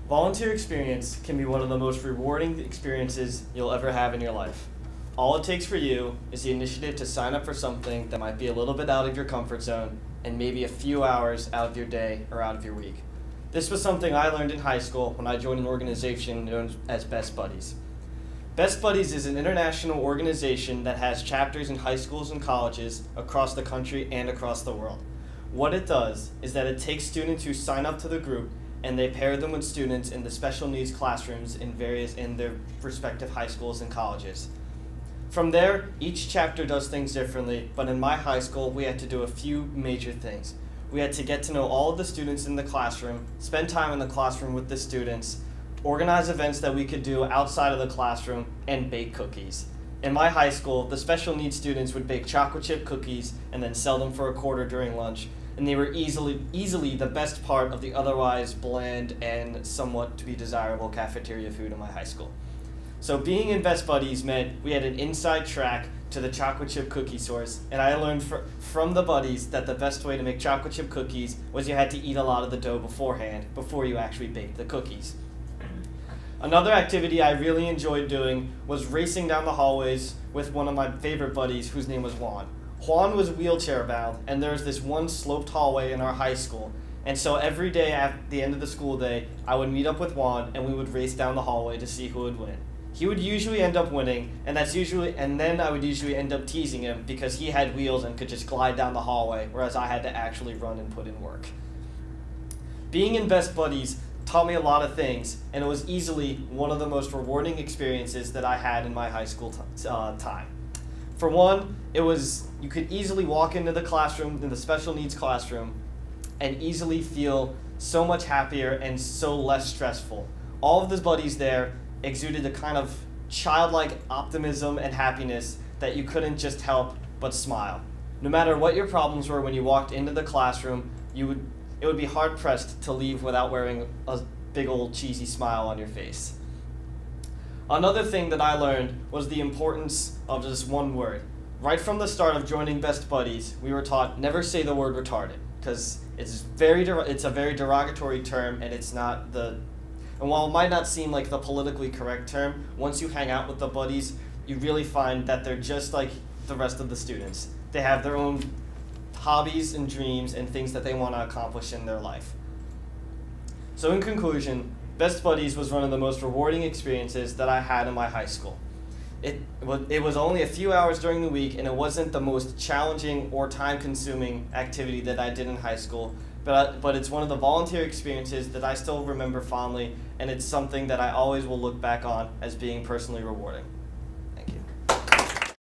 Volunteer experience can be one of the most rewarding experiences you'll ever have in your life. All it takes for you is the initiative to sign up for something that might be a little bit out of your comfort zone and maybe a few hours out of your day or out of your week. This was something I learned in high school when I joined an organization known as Best Buddies. Best Buddies is an international organization that has chapters in high schools and colleges across the country and across the world. What it does is that it takes students who sign up to the group and they pair them with students in the special needs classrooms in their respective high schools and colleges. From there, each chapter does things differently, but in my high school, we had to do a few major things. We had to get to know all of the students in the classroom, spend time in the classroom with the students, organize events that we could do outside of the classroom, and bake cookies. In my high school, the special needs students would bake chocolate chip cookies and then sell them for a quarter during lunch, and they were easily the best part of the otherwise bland and somewhat to be desirable cafeteria food in my high school. So being in Best Buddies meant we had an inside track to the chocolate chip cookie source, and I learned from the buddies that the best way to make chocolate chip cookies was you had to eat a lot of the dough beforehand, before you actually baked the cookies. Another activity I really enjoyed doing was racing down the hallways with one of my favorite buddies whose name was Juan. Juan was wheelchair bound, and there was this one sloped hallway in our high school. And so every day at the end of the school day, I would meet up with Juan and we would race down the hallway to see who would win. He would usually end up winning, and then I would usually end up teasing him because he had wheels and could just glide down the hallway, whereas I had to actually run and put in work. Being in Best Buddies taught me a lot of things, and it was easily one of the most rewarding experiences that I had in my high school time. For one, you could easily walk into the classroom, in the special needs classroom, and easily feel so much happier and so less stressful. All of the buddies there exuded a kind of childlike optimism and happiness that you couldn't just help but smile. No matter what your problems were when you walked into the classroom, it would be hard-pressed to leave without wearing a big old cheesy smile on your face. Another thing that I learned was the importance of just one word. Right from the start of joining Best Buddies, we were taught never say the word retarded, because it's a very derogatory term, and while it might not seem like the politically correct term, once you hang out with the buddies, you really find that they're just like the rest of the students. They have their own hobbies and dreams and things that they want to accomplish in their life. So in conclusion, Best Buddies was one of the most rewarding experiences that I had in my high school. It was only a few hours during the week, and it wasn't the most challenging or time-consuming activity that I did in high school, but it's one of the volunteer experiences that I still remember fondly, and it's something that I always will look back on as being personally rewarding.